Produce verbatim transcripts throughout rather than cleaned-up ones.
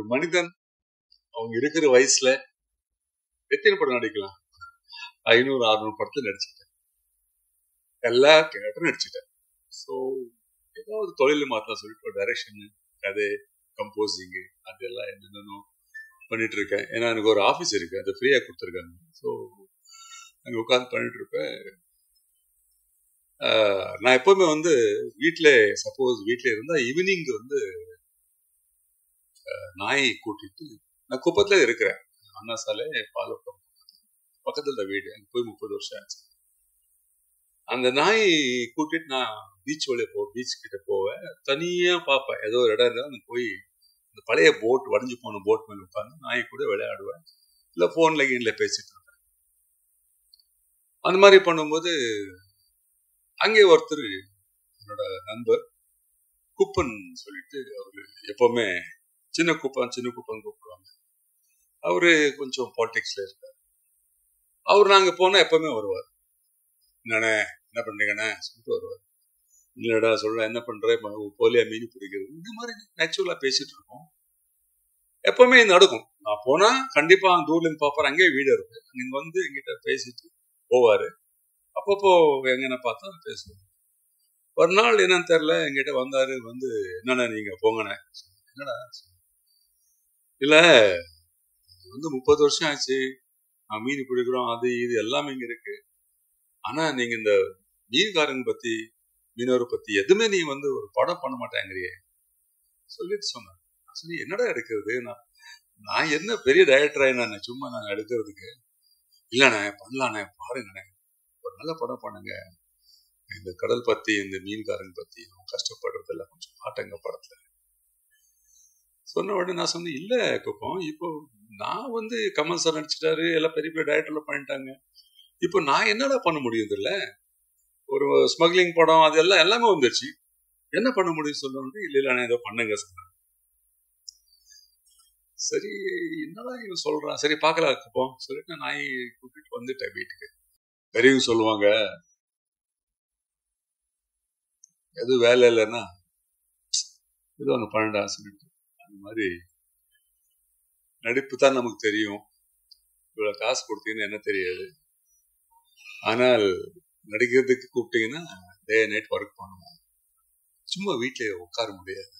ஒரு மனிதன் அவங்க இருக்கிற வயசுல எத்தனை படம் நடிக்கலாம்? ஐநூறு அறுநூறு படத்துல நடிச்சுட்டேன், எல்லா கேரக்டரும் நடிச்சுட்டேன். ஸோ ஏதாவது தொழில் மாத்தலாம் சொல்லிட்டு டைரக்ஷன், கதை, கம்போசிங் அதெல்லாம் என்னென்னோ பண்ணிட்டு இருக்கேன். ஏன்னா எனக்கு ஒரு ஆஃபீஸ் இருக்கு, அது ஃப்ரீயா கொடுத்துருக்காங்க. ஸோ அங்கே உட்காந்து பண்ணிட்டு இருப்பேன். நான் எப்பவுமே வந்து வீட்டில் சப்போஸ் வீட்டில் இருந்தால் ஈவினிங் வந்து நாயை கூட்டிட்டு, நான் குப்பத்துல இருக்கிறேன், அண்ணா சாலை பாலப்பம் பக்கத்துல வீடு, அங்கே போய் முப்பது வருஷம் ஆச்சு. அந்த நாய் கூட்டிட்டு நான் பீச் வழியா போ பீச் கிட்ட போவேன், தனியா பார்ப்பேன். ஏதோ ஒரு இடம் இருந்தால் அங்கே போய் இந்த பழைய போட் வடைஞ்சு போன போட் மேலே உட்காந்து நாய் கூட விளையாடுவேன், இல்லை ஃபோன்ல கீனில் பேசிட்டு இருப்பேன். அந்த மாதிரி பண்ணும்போது அங்கே ஒருத்தர் என்னோட நண்பர் குப்பன் சொல்லிட்டு, அவரு எப்பவுமே சின்ன குப்பன் சின்ன குப்பன் கூப்பிடுவாங்க. அவரு கொஞ்சம் பாலிடிக்ஸ்ல இருக்காரு. அவர் நாங்க போனா எப்பவுமே வருவார். என்னண்ணே என்ன பண்றீங்கண்ணே சொல்லிட்டு வருவார். இல்லடா சொல்ல என்ன பண்ற, போலியா மீன் பிடிக்கிறது, இந்த மாதிரி நேச்சுரலா பேசிட்டு இருக்கோம். எப்பவுமே நடக்கும். நான் போனா கண்டிப்பா தூர்ல இருந்து பாப்பாரு, அங்கேயே வீடு இருக்கு, நீங்க வந்து எங்கிட்ட பேசிட்டு போவாரு. அப்பப்போ எங்கன்னு பார்த்தா பேசுவோம். ஒரு நாள் என்னன்னு தெரியல, எங்கிட்ட வந்தாரு. வந்து என்னண்ணா நீங்க போங்கண்ணே. என்னடா இல்ல வந்து முப்பது வருஷம் ஆச்சு, நான் மீன் பிடிக்கிறோம், அது இது எல்லாமே இங்க இருக்கு. ஆனா நீங்க இந்த மீன்காரங்க பத்தி மீனவரை பத்தி எதுவுமே நீ வந்து ஒரு படம் பண்ண மாட்டேங்கிறியே சொல்லிட்டு சொன்னேன். சரி என்னடா எடுக்கிறது, நான் நான் என்ன பெரிய டைரக்டரா என்ன சும்மா நான் எடுக்கிறதுக்கு? இல்லண்ணே பண்ணலாண்ணே, பாருங்கண்ணே ஒரு நல்ல படம் பண்ணுங்க, இந்த கடல் பத்தி இந்த மீன்காரங்க பத்தி கஷ்டப்படுறதெல்லாம் கொஞ்சம் காட்டுங்க படத்துல. சொன்ன உடனே நான் சொன்னேன், இல்ல குப்பம், இப்போ நான் வந்து கமல் சார் நடிச்சிட்டாரு, எல்லாம் பெரிய பெரிய டைரக்டர்ல பண்ணிட்டாங்க, இப்போ நான் என்னடா பண்ண முடியுது? இல்ல ஒரு ஸ்மக்லிங் படம் அது எல்லாம் எல்லாமே வந்துருச்சு, என்ன பண்ண முடியும் சொல்லணும். இல்ல இல்ல நான் ஏதோ பண்ணுங்க சொன்னேன். சரி என்னடா இவன் சொல்றான், சரி பாக்கலாம் குப்பம் சொல்லிட்டு நாய் கூட்டிட்டு வந்துட்டேன் வீட்டுக்கு. பெரியவங்க சொல்லுவாங்க, எதுவும் வேலை இல்லைன்னா ஏதோ ஒன்று பண்ணடா சொல்லிட்டு. அந்த மாதிரி நடிப்பு தான் நமக்கு தெரியும், இவ்வளவு காசு கொடுத்தீங்கன்னா என்ன தெரியாது. ஆனால் நடிக்கிறதுக்கு கூப்பிட்டீங்கன்னா டே நைட் ஒர்க் பண்ணுவோம், சும்மா வீட்டுல உட்கார முடியாது.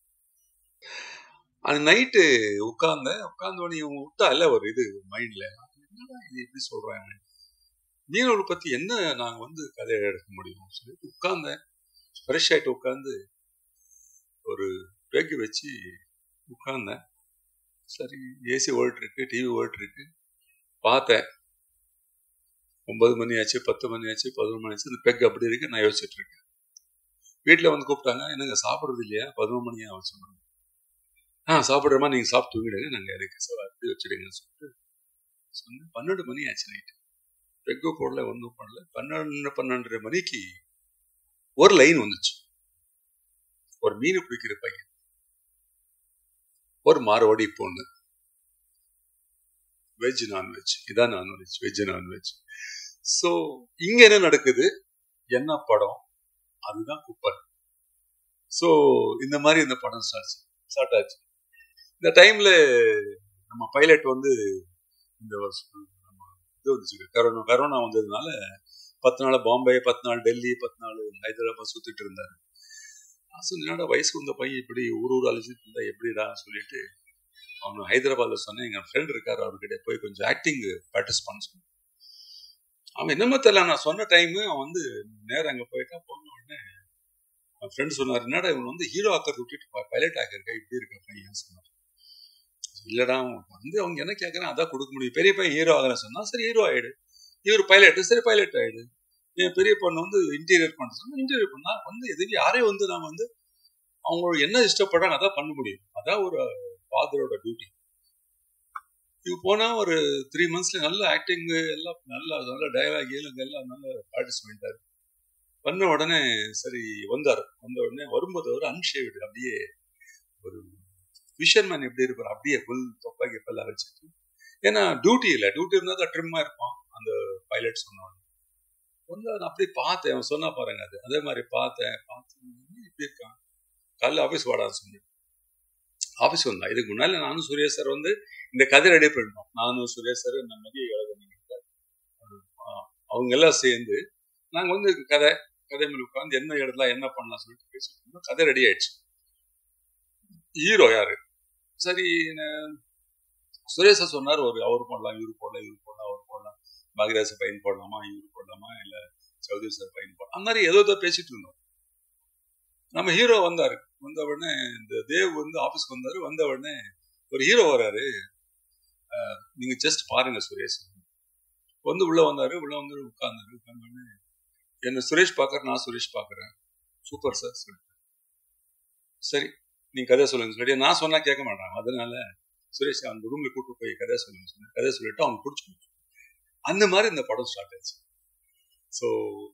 அந்த நைட்டு உட்கார்ந்த உட்கார்ந்தோடனே இவங்க விட்டா இல்ல ஒரு இது மைண்ட்ல, என்னடா இது எப்படி சொல்றாங்க, மீனவர்களை பத்தி என்ன நாங்க வந்து கதையை எடுக்க முடியும் சொல்லிட்டு உட்கார்ந்தேன். ஃப்ரெஷ் ஆயிட்டு உட்காந்து ஒரு பேக்கு வச்சு உட்கார்ந்தேன். சரி ஏசி ஓடிட்டு இருக்கு, டிவி ஓடிட்டு இருக்கு. பார்த்தேன் ஒன்பது மணி ஆச்சு, பத்து மணி ஆச்சு, பதினொன்று மணி ஆச்சு, இந்த பெக் அப்படி இருக்கு. நான் யோசிச்சுட்டு இருக்கேன். வீட்டில் வந்து கூப்பிட்டாங்க, என்னங்க சாப்பிட்றது இல்லையா, பதினொன்று மணியா ஆச்சு சொன்னாங்க. ஆ சாப்பிட்றமா, நீங்கள் சாப்பிட்டு தூங்கிடுங்க, நாங்கள் இருக்கு சார் அப்படி வச்சுடுங்கன்னு சொல்லிட்டு சொன்னேன். பன்னெண்டு மணி ஆச்சு நைட்டு, பெக்கு போடல ஒன்றும் பண்ணல. பன்னெண்டு பன்னெண்டரை மணிக்கு ஒரு லைன் வந்துச்சு. ஒரு மீன் பிடிக்கிற பையன், ஒரு மாரவாடி பொண்ணு, வெஜ் நான்வெஜ், இதான் நான்வெஜ், வெஜ் நான்வெஜ். ஸோ இங்க என்ன நடக்குது, என்ன படம், அதுதான் குப்பன். ஸோ இந்த மாதிரி இந்த படம் ஸ்டார்ட் ஸ்டார்ட் ஆச்சு. இந்த டைம்ல நம்ம பைலட் வந்து இந்த இது வந்துச்சு, கரோனா கரோனா வந்ததுனால பத்து நாள் பாம்பே, பத்து நாள் டெல்லி, பத்து நாள் ஹைதராபாத் சுத்திட்டு இருந்தாரு. என்னடா வயசுக்கு வந்த பையன் இப்படி ஊர் ஊர் அழைச்சிட்டு இருந்தா எப்படிடா சொல்லிட்டு அவனு ஹைதராபாத்ல சொன்னேன், எங்க ஃப்ரெண்ட் இருக்காரு, அவர்கிட்ட போய் கொஞ்சம் ஆக்டிங் ப்ராக்டிஸ் பண்ண சொன்னேன். அவன் என்னமோ தெரியல, நான் சொன்ன டைமு அவன் வந்து நேரம் அங்கே போயிட்டா. போன உடனே என் ஃப்ரெண்ட் சொன்னார், என்னடா இவன் வந்து ஹீரோ ஆக்கிறது விட்டுட்டு பைலட் ஆக்கிருக்க, இப்படி இருக்க பையன் சொன்னார். இல்லடா வந்து அவங்க என்ன கேட்கறேன் அதான் கொடுக்க முடியும், பெரிய பையன் ஹீரோ ஆகிறேன் சொன்னா சரி ஹீரோ ஆயிடு, இவர் பைலட் சரி பைலட் ஆயிடு. என் பெரிய பொண்ணு வந்து இன்டீரியர் பண்ண சொன்னா இன்டீரியர் பண்ணா வந்து எதுக்கு யாரையும் வந்து நாம வந்து அவங்களோட என்ன இஷ்டப்படுறாங்க அதான் பண்ண முடியும், அதான் ஒரு ஃபாதரோட டியூட்டி. இவங்க போனா ஒரு த்ரீ மந்த்ஸ்ல நல்ல ஆக்டிங் எல்லாம் நல்லா நல்ல டயலாக் ஏழுங்க எல்லாம் நல்ல ப்ராக்டிஸ் பண்ணிட்டாரு. பண்ண உடனே சரி வந்தார். வந்த உடனே வரும்போது அவர் அன்ஷேவ்டு, அப்படியே ஒரு ஃபிஷர்மேன் எப்படி இருப்பார் அப்படியே ஃபுல் தொப்பாக்கி எல்லாம் வச்சுட்டு, ஏன்னா டியூட்டி இல்லை, டியூட்டி இருந்தால் தான் ட்ரிம்மா இருப்பான் அந்த பைலட் சொன்ன வந்து நான் அப்படியே பார்த்தேன். அவன் சொன்னா பாருங்க, அது அதே மாதிரி பார்த்தேன். பார்த்து இப்படி இருக்கான், காலையில் ஆஃபீஸ் வாடான்னு சொன்னேன். ஆஃபீஸ் வந்தா. இதுக்கு முன்னால நானும் சுரேஷ் சார் வந்து இந்த கதை ரெடி பண்ணிட்டோம். நானும் சுரேஷ் சார் இந்த மதிய அவங்க எல்லாம் சேர்ந்து நாங்கள் வந்து கதை கதை மேலே உட்காந்து என்ன இடத்துல என்ன பண்ணலாம் சொல்லிட்டு பேசிட்டு கதை ரெடி ஆயிடுச்சு. ஹீரோ யாரு? சரி, சுரேஷ் சார் சொன்னார், ஒரு அவர் போடலாம், இவரு போடலாம், இவரு போடலாம், அவர் போடலாம், பாக்யராஜ் பையன் போடலாமா, இவரு போடலாமா, இல்லை சௌதரி சார் பையன் போடலாம், அந்த மாதிரி ஏதோ ஏதோ பேசிட்டு இருந்தோம். நம்ம ஹீரோ வந்தாரு. வந்த உடனே இந்த தேவ் வந்து ஆஃபீஸ்க்கு வந்தாரு. வந்த உடனே ஒரு ஹீரோ வராரு, நீங்க ஜஸ்ட் பாருங்க சுரேஷ் வந்து உள்ள வந்தாரு. உள்ள வந்து உட்கார்ந்தாரு. உட்கார்ந்த உடனே என்ன சுரேஷ் பாக்குற, நான் சுரேஷ் பாக்குறேன். சூப்பர் சார் சொல்லிட்டு, சரி நீங்க கதை சொல்லுங்க சொல்லி நான் சொன்னா கேட்க மாட்டாங்க. அதனால சுரேஷ் அந்த ரூம்ல கூட்டு போய் கதை சொல்லுங்க சொன்னேன். கதை சொல்லிட்டு அவங்க பிடிச்சி அந்த மாதிரி இந்த படம் ஸ்டார்ட் ஆச்சு. ஸோ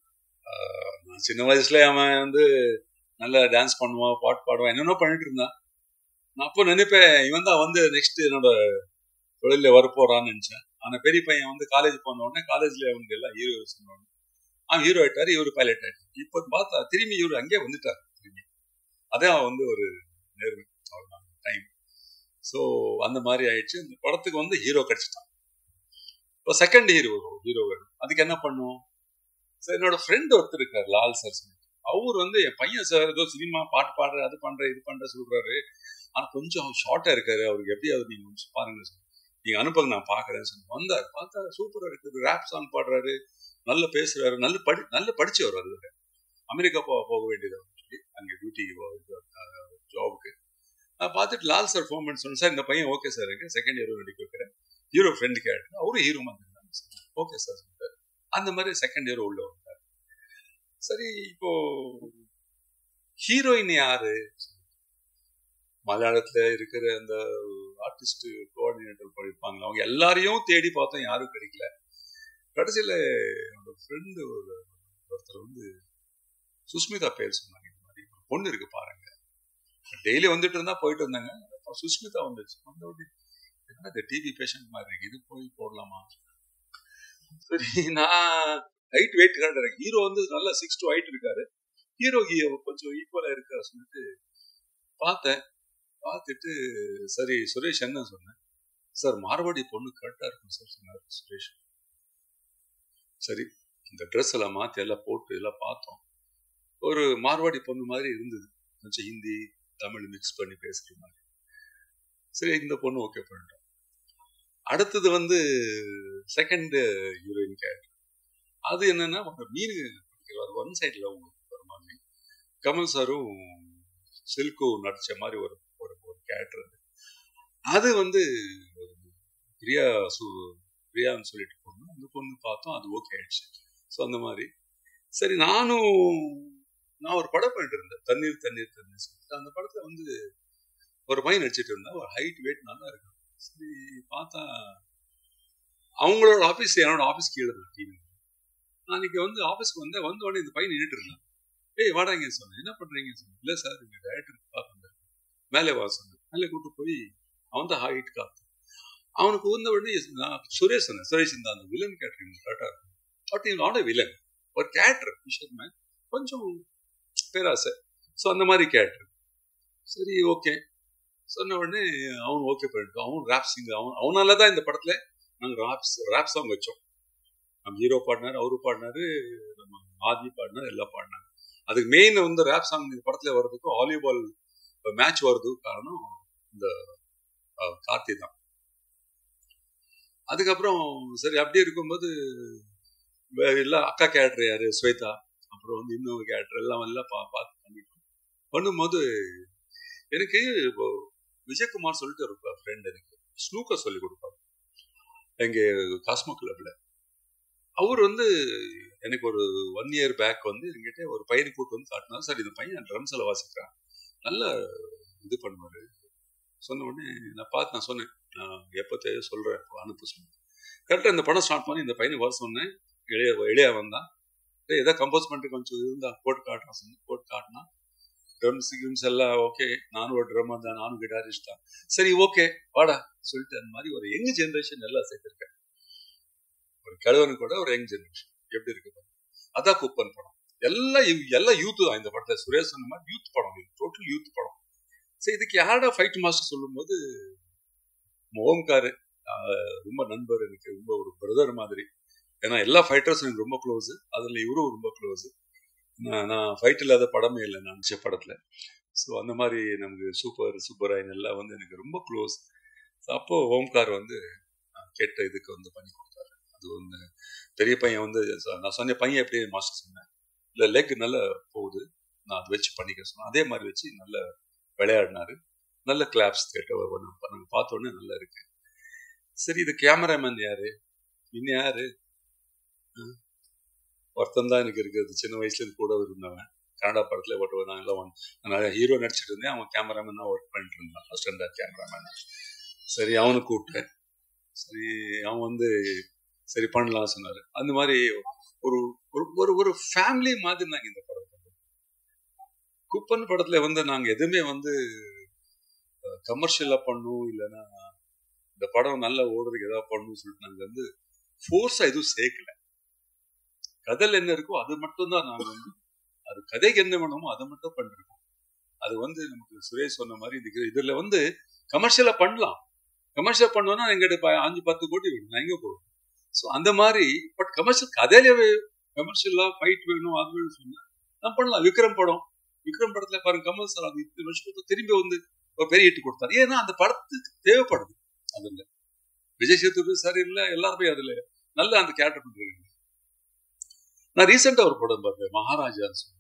நான் சின்ன வயசுல அவன் வந்து நல்லா டான்ஸ் பண்ணுவான், பாட்டு பாடுவான், என்னென்ன பண்ணிட்டு இருந்தான். நான் அப்போ நினைப்பேன் இவன் தான் வந்து நெக்ஸ்ட் என்னோட தொழில வரப்போறான்னு நினைச்சேன். ஆனா பெரிய பையன் வந்து காலேஜ் போன உடனே காலேஜ்ல அவங்க எல்லாம் ஹீரோ சொன்னாங்க. அவன் ஹீரோ ஆயிட்டாரு, இவரு பைலட் ஆயிட்டாரு. இப்போ பார்த்தா திரும்பி இவரு அங்கேயே வந்துட்டாரு திரும்பி. அதே அவன் வந்து ஒரு நேர்வு டைம். ஸோ அந்த மாதிரி ஆயிடுச்சு. இந்த படத்துக்கு வந்து ஹீரோ கிடைச்சிட்டான். இப்போ செகண்ட் ஹீரோ ஹீரோ வேணும். அதுக்கு என்ன பண்ணுவோம்? சார் என்னோட ஃப்ரெண்ட் ஒருத்தர் இருக்காரு, லால் சார். அவர் வந்து என் பையன் சார் ஏதோ சினிமா பாட்டு பாடுற, அது பண்ற, இது பண்ற சொல்றாரு. ஆனா கொஞ்சம் ஷார்ட்டா இருக்காரு, அவருக்கு எப்படியாவது நீங்க பாருங்க சார், நீங்க அனுப்புங்க, நான் பாக்குறேன்னு சொல்லி வந்தார். பார்த்தா சூப்பரா இருக்குது, ரேப் சாங் பாடுறாரு, நல்லா பேசுறாரு, நல்ல படி நல்ல படிச்சு வர்றாரு. அதுல அமெரிக்கா போக போக வேண்டியது சொல்லி அங்கே டியூட்டிக்கு ஜாபுக்கு நான் பார்த்துட்டு லால் சார் ஃபோன் பண்ணி சொன்னேன், சார் இந்த பையன் ஓகே சார் இருக்கு, செகண்ட் ஹீரோ நடிக்க வைக்கிறேன், ஹீரோ ஃப்ரெண்டு கேட்டு அவரும் ஹீரோ வந்துருந்தாங்க. ஓகே சார் சொல்லிட்டாரு. அந்த மாதிரி செகண்ட் ஹீரோ உள்ள வந்தார். சரி, இப்போ ஹீரோயின் யாரு? மலையாளத்துல இருக்கிற அந்த ஆர்டிஸ்ட் கோஆர்டினேட்டர் படிப்பாங்க, அவங்க எல்லாரையும் தேடி பார்த்தோம், யாரும் கிடைக்கல. கடைசியில என்னோட ஃப்ரெண்டு ஒரு ஒருத்தர் வந்து சுஸ்மிதா பேர் சொன்னாங்க, இந்த மாதிரி பொண்ணு இருக்கு பாருங்க, டெய்லி வந்துட்டு இருந்தா போயிட்டு இருந்தாங்க. சுஸ்மிதா வந்துச்சு. வந்தோடனே என்ன டிவி பேஷண்ட் மாதிரி இருக்கு, இது போய் போடலாமா? சரி, நான் ஹைட் வெயிட் காட்டுறேன். ஹீரோ வந்து நல்லா சிக்ஸ் டு ஹைட் இருக்காரு, ஹீரோ கொஞ்சம் ஈக்குவலா இருக்காரு சொல்லிட்டு பார்த்தேன். பார்த்துட்டு சரி சுரேஷ் என்ன சொன்னேன், சார் மார்வாடி பொண்ணு கரெக்டா இருக்கும் சார் சொன்னார் சுரேஷ். சரி, இந்த ட்ரெஸ் எல்லாம் மாற்றி எல்லாம் போட்டு எல்லாம் பார்த்தோம். ஒரு மார்வாடி பொண்ணு மாதிரி இருந்தது, கொஞ்சம் ஹிந்தி தமிழ் மிக்ஸ் பண்ணி பேசுற மாதிரி. சரி, இந்த பொண்ணு ஓகே பண்ணிட்டோம். அடுத்தது வந்து செகண்ட் ஹீரோயின் கேரக்டர். அது என்னன்னா மீன் ஒன் சைட்ல ஒரு மாதிரி கமல் சாரும் சில்கு நடிச்ச மாதிரி ஒரு ஒரு கேரக்டர். அது வந்து பிரியா சு பிரியான்னு சொல்லிட்டு பொண்ணு, அந்த பொண்ணு பார்த்தோம், அது ஓகே ஆயிடுச்சு. ஸோ அந்த மாதிரி சரி, நானும் நான் ஒரு படம் பண்ணிட்டு இருந்தேன், தண்ணீர் தண்ணீர் தண்ணீர் சொல்லிட்டு. அந்த படத்துல வந்து ஒரு பையன் நடிச்சிட்டு இருந்தா, ஒரு ஹைட் வெயிட் நல்லா இருக்கும். சரி பார்த்தா அவங்களோட ஆஃபீஸ் என்னோட ஆஃபீஸ் கீழே இருக்கு டிவி. நான் இன்னைக்கு வந்து ஆஃபீஸ்க்கு வந்தேன். வந்த உடனே இந்த பையன் நின்றுட்டு இருந்தான். ஏய் வாடாங்க சொன்னேன், என்ன பண்றீங்கன்னு சொன்னேன். இல்லை சார் இங்க டேரக்டர் பார்த்துருந்தேன், மேலே வா சொன்னேன். மேலே கூட்டு போய் அவன் தான் ஹைட் காத்து. அவனுக்கு வந்த உடனே நான் சுரேஷ் சொன்னேன், சுரேஷ் இந்த அந்த வில்லன் கேரக்டர் கரெக்டா இருக்கும். பட் இவன் நாட் வில்லன், ஒரு கேரக்டர் விஷயமே கொஞ்சம் பேராசை. ஸோ அந்த மாதிரி கேரக்டர். சரி ஓகே சொன்ன உடனே அவன் ஓகே பண்ணிட்டு அவன் ரேப் சிங்கர். அவன் அவனால தான் இந்த படத்துல நாங்கள் ராப்ஸ் ரேப் சாங் வச்சோம். நம்ம ஹீரோ பாடினாரு, அவரு பாடினாரு, நம்ம ஆதி பாடினாரு, எல்லாம் பாடினாங்க. அதுக்கு மெயின் வந்து ரேப் சாங் இந்த படத்துல வர்றதுக்கும் வாலிபால் மேட்ச் வர்றதுக்கும் காரணம் இந்த கார்த்தி தான். அதுக்கப்புறம் சரி அப்படியே இருக்கும்போது எல்லாம் அக்கா கேரக்டர் யாரு ஸ்வேதா, அப்புறம் வந்து இன்னொரு கேரக்டர் எல்லாம் எல்லாம் பா பார்த்து பண்ணிட்டோம். பண்ணும்போது எனக்கு இப்போ விஜயகுமார் சொல்லிட்டு ஒரு ஃப்ரெண்ட் எனக்கு ஸ்னூக்கர் சொல்லி கொடுப்பாரு எங்க காஸ்மோ கிளப்ல. அவர் வந்து எனக்கு ஒரு ஒன் இயர் பேக் வந்து என்கிட்ட ஒரு பையனை கூட்டு வந்து காட்டினாரு. சார் இந்த பையன் ட்ரம்ஸ் எல்லாம் வாசிக்கிறான், நல்ல இது பண்ணுவாரு. சொன்ன உடனே நான் பார்த்து நான் சொன்னேன், நான் எப்போ தேவை சொல்றேன் அனுப்ப சொன்னேன். கரெக்டாக இந்த படம் ஸ்டார்ட் பண்ணி இந்த பையனை வர சொன்னேன். இளைய இளையா வந்தான், ஏதோ கம்போஸ் பண்ணிட்டு கொஞ்சம் இருந்தா போட்டு காட்டுறான் சொன்னேன். போட்டு காட்டினா ட்ரம்ஸ் கிம்ஸ் எல்லாம் ஓகே. நானும் ஒரு ட்ரம்மர் தான், நானும் கிட்டாரிஸ்ட் தான். சரி ஓகே வாடா சொல்லிட்டு அந்த மாதிரி ஒரு யங் ஜென்ரேஷன் எல்லாம் சேர்த்திருக்கேன். ஒரு கிழவனு கூட ஒரு யங் ஜென்ரேஷன் எப்படி இருக்கு. அதான் குப்பன் படம். எல்லாம் எல்லாம் யூத் தான் இந்த படத்தை. சுரேஷ் சொன்ன மாதிரி யூத் படம், டோட்டல் யூத் படம். சரி இதுக்கு யாரா ஃபைட் மாஸ்டர் சொல்லும்போது ஓம்கார் ரொம்ப நண்பர், எனக்கு ரொம்ப ஒரு பிரதர் மாதிரி. ஏன்னா எல்லா ஃபைட்டர்ஸும் எனக்கு ரொம்ப க்ளோஸு, அதில் இவரும் ரொம்ப க்ளோஸு. நான் நான் ஃபைட் இல்லாத படமே இல்லை நான் நினச்ச படத்தில். ஸோ அந்த மாதிரி நமக்கு சூப்பர் சூப்பராயன் எல்லாம் வந்து எனக்கு ரொம்ப க்ளோஸ். அப்போது ஓம்கார் வந்து கேட்ட இதுக்கு வந்து பண்ணி கொடுத்தாரு. அது வந்து பெரிய பையன் வந்து நான் சொன்ன பையன் எப்படியே மாஸ்டர் சொன்னேன், இல்லை லெக் நல்லா போகுது, நான் அதை வச்சு பண்ணிக்க சொன்னேன். அதே மாதிரி வச்சு நல்ல விளையாடினாரு. நல்ல கிளாப்ஸ் கேட்ட நாங்கள் பார்த்தோன்னே நல்லா இருக்கு. சரி இது கேமராமேன் யாரு, இன்னும் யாரு, ஒருத்தன் தான் எனக்கு இருக்கிறது. சின்ன வயசுல கூட இருந்தவன், கன்னடா படத்துல ஓட்டுவேன். நான் எல்லாம் நான் ஹீரோ நடிச்சிட்டு இருந்தேன், அவன் கேமராமேன் தான் ஒர்க் பண்ணிட்டு இருந்தான், அசிஸ்டன்ட் கேமராமேன். சரி அவனை கூப்பிட்டேன். சரி அவன் வந்து சரி பண்ணலாம் சொன்னாரு. அந்த மாதிரி ஒரு ஒரு ஒரு ஃபேமிலி மாதிரி நாங்கள் இந்த படம் குப்பன் படத்துல வந்து நாங்க எதுவுமே வந்து கமர்ஷியலா பண்ணும், இல்லைன்னா இந்த படம் நல்லா ஓடுறதுக்கு ஏதாவது பண்ணணும்னு சொல்லிட்டு நாங்க வந்து ஃபோர்ஸா எதுவும் சேர்க்கல. கதையில் என்ன இருக்கோ அது மட்டும் தான் நாங்க வந்து, அது கதைக்கு என்ன வேணுமோ அதை மட்டும் பண்ணிருக்கோம். அது வந்து நமக்கு சுரேஷ் சொன்ன மாதிரி இது இதுல வந்து கமர்ஷியலா பண்ணலாம். கமர்ஷியல் பண்ணோம்னா எங்கிட்ட அஞ்சு பத்து கோடி வேணும், நான் எங்க போவேன். ஸோ அந்த மாதிரி பட் கமர்ஷியல் கதையில கமர்ஷியலா ஃபைட் வேணும் அது வேணும் சொன்னா நான் பண்ணலாம். விக்ரம் படம், விக்ரம் படத்துல பாருங்க கமல் சார் அது இத்தனை வருஷத்துக்கு திரும்பி வந்து ஒரு பெரிய ஹிட் கொடுத்தாரு. ஏன்னா அந்த படத்துக்கு தேவைப்படுது. அதுல விஜய் சேதுபதி சார் இல்ல, எல்லாருமே அதுல நல்ல அந்த கேரக்டர் பண்ணிருக்காங்க. நான் ரீசெண்டா ஒரு படம் பார்த்தேன், மகாராஜான்னு சொல்லி.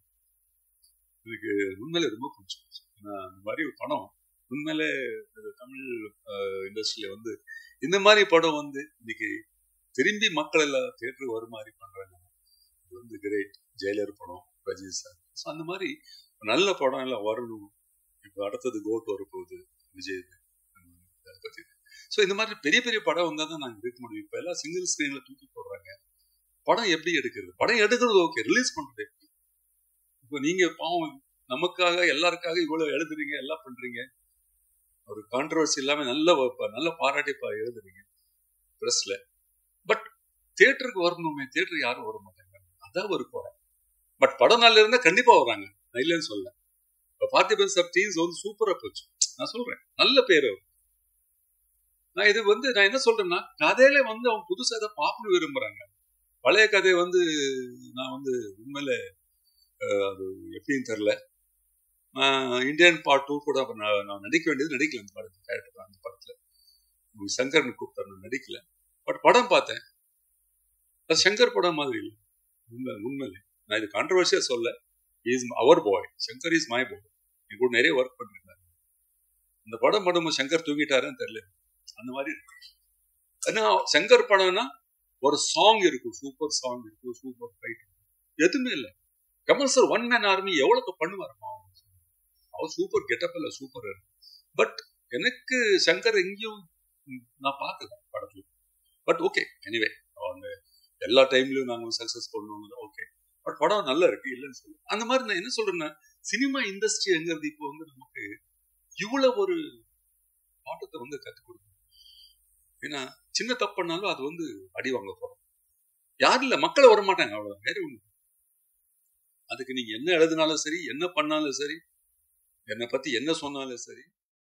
எனக்கு உண்மையிலே ரொம்ப பிடிச்சிருச்சு. அந்த மாதிரி ஒரு படம் உண்மையிலே தமிழ் இண்டஸ்ட்ரியில வந்து இந்த மாதிரி படம் வந்து இன்னைக்கு திரும்பி மக்கள் எல்லாம் தியேட்டருக்கு வர மாதிரி பண்றாங்க. இது வந்து கிரேட். ஜெயிலர் படம், ரஜினி சார். ஸோ அந்த மாதிரி நல்ல படம் எல்லாம் வரணும். இப்போ அடுத்தது கோட் வரப்போகுது விஜய் பத்தி. ஸோ இந்த மாதிரி பெரிய பெரிய படம் வந்தால் தான் நாங்கள் இருக்க முடியும். இப்போ எல்லாம் சிங்கிள் ஸ்கிரீன்ல தூக்கி போடுறாங்க. படம் எப்படி எடுக்கிறது, படம் எடுக்கிறது ஓகே, ரிலீஸ் பண்றது எப்படி? இப்போ நீங்க பாவம் நமக்காக எல்லாருக்காக இவ்வளவு எழுதுறீங்க, எல்லாம் பண்றீங்க, ஒரு கான்ட்ரவர்சி இல்லாம நல்ல நல்ல பாராட்டி எழுதுறீங்க பிரஸ்ல. பட் தியேட்டருக்கு வரணுமே, தியேட்டருக்கு யாரும் வர மாட்டாங்க, அதான் ஒரு குறை. பட் படம் நல்லா இருந்தா கண்டிப்பா வராங்க, நான் இல்லைன்னு சொல்ல. இப்போ பார்த்திபன் சார் டீம்ஸ் வந்து சூப்பரா போச்சு, நான் சொல்றேன், நல்ல பேர் அவர். நான் இது வந்து நான் என்ன சொல்றேன்னா, கதையில வந்து அவங்க புதுசா ஏதாவது பார்க்கணும் விரும்புறாங்க. பழைய கதையை வந்து நான் வந்து உண்மையில அது எப்படின்னு தெரியல. நான் இந்தியன் பார்ட் டூ கூட நான் நான் நடிக்க வேண்டியது நடிக்கல. அந்த படத்துல கேரக்டர் அந்த படத்துல சங்கர்னு கூப்பிட்டார், நான் நடிக்கல. பட் படம் பார்த்தேன், அது சங்கர் படம் மாதிரி இல்லை. உண்மை உண்மையில நான் இது கான்ட்ரவர்சியா சொல்ல. Is our boy, Shankar is my boy. இது கூட நிறைய ஒர்க் பண்ணிருந்தாரு. அந்த படம் பண்ணும்போது சங்கர் தூங்கிட்டாருன்னு தெரியல, அந்த மாதிரி இருக்கு. ஏன்னா சங்கர் படம்னா ஒரு சாங் இருக்கும், சூப்பர் சாங் இருக்கும், சூப்பர் ஃபைட், எதுவுமே இல்லை. Kamal sir one man army எவ்வளவு பண்ணுவார், அவர் சூப்பர் கெட்டப் இல்ல, சூப்பர். பட் எனக்கு சங்கர் எங்கேயும் நான் பார்க்கல படத்துல. பட் ஓகே, எனிவே அவங்க எல்லா டைம்லயும் நாங்க சக்சஸ் பண்ணணும், ஓகே. பட் படம் நல்லா இருக்கு, இல்லைன்னு சொல்லு. அந்த மாதிரி நான் என்ன சொல்றேன்னா, சினிமா இண்டஸ்ட்ரி எங்கிறது இப்போ வந்து நமக்கு இவ்வளவு ஒரு பாட்டத்தை வந்து கற்றுக் கொடுக்கும். ஏன்னா சின்ன தப்பு பண்ணாலும் அது வந்து அடி வாங்க போறோம். யாரும் இல்லை, மக்களை வர மாட்டாங்க, அவ்வளவுதான், வேற ஒண்ணு. அதுக்கு நீங்க என்ன எழுதினாலும் சரி, என்ன பண்ணாலும் சரி, என்னை பத்தி என்ன சொன்னாலும் சரி,